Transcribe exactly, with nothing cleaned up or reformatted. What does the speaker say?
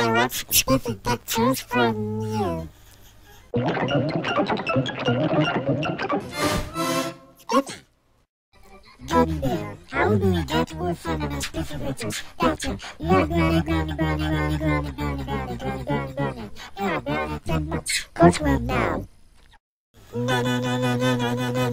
watch Spiffy pictures from you. Spiffy! Gummy bear, how do we get more fun on our Spiffy pictures? Gotcha! Yeah, granny, granny, granny, granny, granny, granny, granny, granny, granny, granny. Yeah, granny, ten months. Go to him now. Na na na na na na na